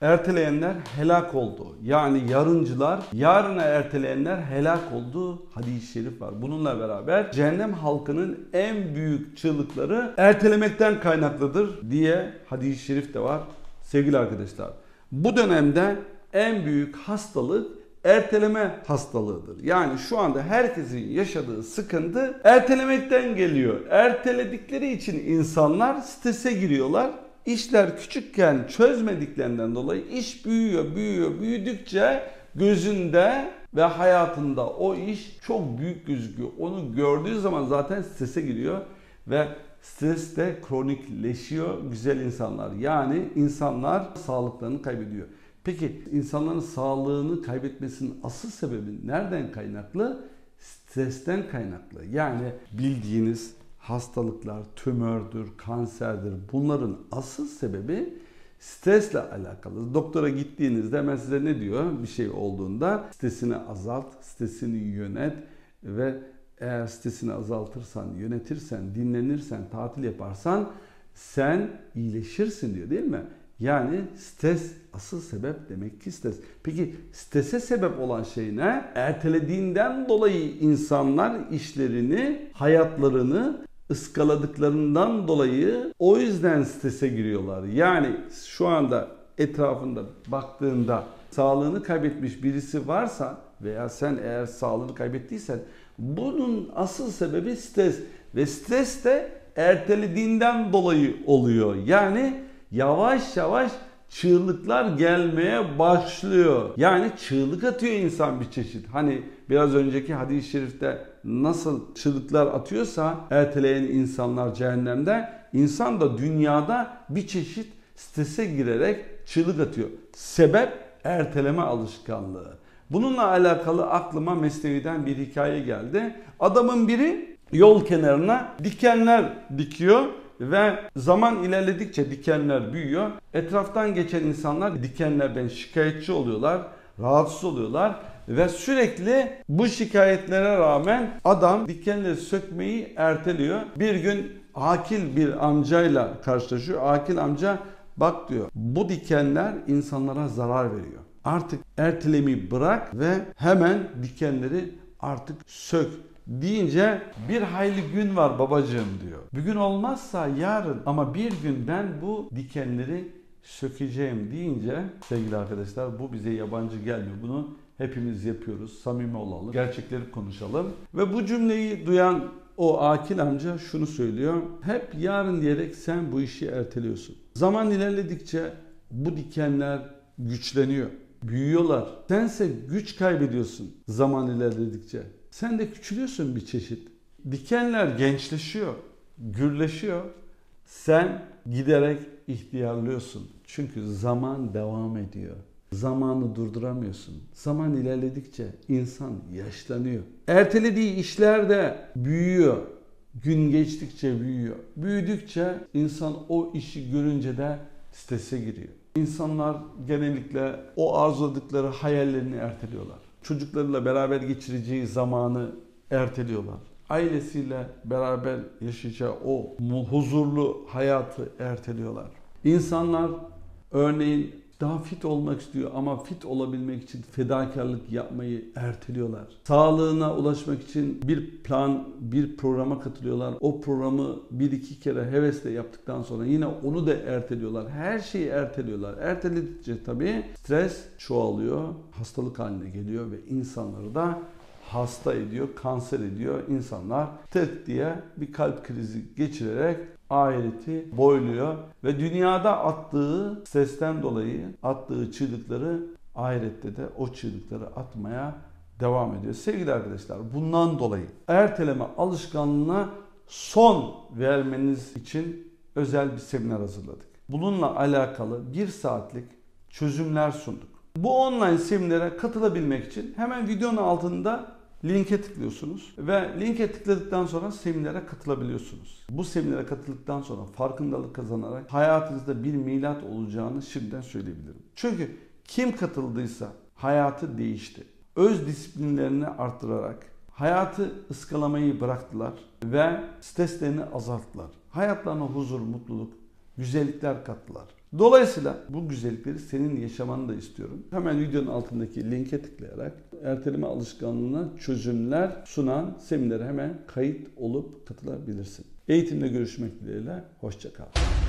erteleyenler helak oldu. Yani yarıncılar, yarına erteleyenler helak oldu hadis-i şerif var. Bununla beraber cehennem halkının en büyük çığlıkları ertelemekten kaynaklıdır diye hadis-i şerif de var sevgili arkadaşlar. Bu dönemde en büyük hastalık erteleme hastalığıdır. Yani şu anda herkesin yaşadığı sıkıntı ertelemekten geliyor. Erteledikleri için insanlar strese giriyorlar. İşler küçükken çözmediklerinden dolayı iş büyüdükçe gözünde ve hayatında o iş çok büyük gözüküyor. Onu gördüğü zaman zaten strese giriyor ve stres de kronikleşiyor güzel insanlar. Yani insanlar sağlıklarını kaybediyor. Peki insanların sağlığını kaybetmesinin asıl sebebi nereden kaynaklı? Stresten kaynaklı. Yani bildiğiniz hastalıklar, tümördür, kanserdir. Bunların asıl sebebi stresle alakalı. Doktora gittiğinizde hemen size ne diyor? Bir şey olduğunda stresini azalt, stresini yönet ve eğer stresini azaltırsan, yönetirsen, dinlenirsen, tatil yaparsan sen iyileşirsin diyor değil mi? Yani stres asıl sebep demek ki stres. Peki strese sebep olan şey ne? Ertelediğinden dolayı insanlar işlerini, hayatlarını ıskaladıklarından dolayı o yüzden strese giriyorlar. Yani şu anda etrafında baktığında sağlığını kaybetmiş birisi varsa veya sen eğer sağlığını kaybettiysen bunun asıl sebebi stres. Ve stres de ertelediğinden dolayı oluyor. Yani yavaş yavaş çığlıklar gelmeye başlıyor. Yani çığlık atıyor insan bir çeşit. Hani biraz önceki hadis-i şerifte nasıl çığlıklar atıyorsa erteleyen insanlar cehennemde, insan da dünyada bir çeşit strese girerek çığlık atıyor. Sebep erteleme alışkanlığı. Bununla alakalı aklıma Mesnevi'den bir hikaye geldi. Adamın biri yol kenarına dikenler dikiyor. Ve zaman ilerledikçe dikenler büyüyor. Etraftan geçen insanlar dikenlerden şikayetçi oluyorlar, rahatsız oluyorlar ve sürekli bu şikayetlere rağmen adam dikenleri sökmeyi erteliyor. Bir gün akil bir amcayla karşılaşıyor. Akil amca bak diyor, bu dikenler insanlara zarar veriyor. Artık ertelemeyi bırak ve hemen dikenleri artık sök deyince bir hayli gün var babacığım diyor. Bugün olmazsa yarın ama bir gün ben bu dikenleri sökeceğim deyince sevgili arkadaşlar bu bize yabancı gelmiyor. Bunu hepimiz yapıyoruz. Samimi olalım. Gerçekleri konuşalım. Ve bu cümleyi duyan o akil amca şunu söylüyor. Hep yarın diyerek sen bu işi erteliyorsun. Zaman ilerledikçe bu dikenler güçleniyor. Büyüyorlar. Sense güç kaybediyorsun zaman ilerledikçe. Sen de küçülüyorsun bir çeşit. Dikenler gençleşiyor, gürleşiyor. Sen giderek ihtiyarlıyorsun. Çünkü zaman devam ediyor. Zamanı durduramıyorsun. Zaman ilerledikçe insan yaşlanıyor. Ertelediği işler de büyüyor. Gün geçtikçe büyüyor. Büyüdükçe insan o işi görünce de strese giriyor. İnsanlar genellikle o arzuladıkları hayallerini erteliyorlar. Çocuklarıyla beraber geçireceği zamanı erteliyorlar. Ailesiyle beraber yaşayacağı o huzurlu hayatı erteliyorlar. İnsanlar örneğin daha fit olmak istiyor ama fit olabilmek için fedakarlık yapmayı erteliyorlar. Sağlığına ulaşmak için bir plan, bir programa katılıyorlar. O programı bir iki kere hevesle yaptıktan sonra yine onu da erteliyorlar. Her şeyi erteliyorlar. Erteledikçe tabii stres çoğalıyor, hastalık haline geliyor ve insanları da hasta ediyor, kanser ediyor. İnsanlar tık diye bir kalp krizi geçirerek ahireti boyluyor ve dünyada attığı stresten dolayı attığı çığlıkları ahirette de o çığlıkları atmaya devam ediyor. Sevgili arkadaşlar, bundan dolayı erteleme alışkanlığına son vermeniz için özel bir seminer hazırladık. Bununla alakalı 1 saatlik çözümler sunduk. Bu online seminere katılabilmek için hemen videonun altında linke tıklıyorsunuz ve linke tıkladıktan sonra seminere katılabiliyorsunuz. Bu seminere katıldıktan sonra farkındalık kazanarak hayatınızda bir milat olacağını şimdiden söyleyebilirim. Çünkü kim katıldıysa hayatı değişti. Öz disiplinlerini arttırarak hayatı ıskalamayı bıraktılar ve streslerini azalttılar. Hayatlarına huzur, mutluluk, güzellikler kattılar. Dolayısıyla bu güzellikleri senin yaşamanı da istiyorum. Hemen videonun altındaki linke tıklayarak erteleme alışkanlığına çözümler sunan seminere hemen kayıt olup katılabilirsin. Eğitimde görüşmek dileğiyle. Hoşça kal.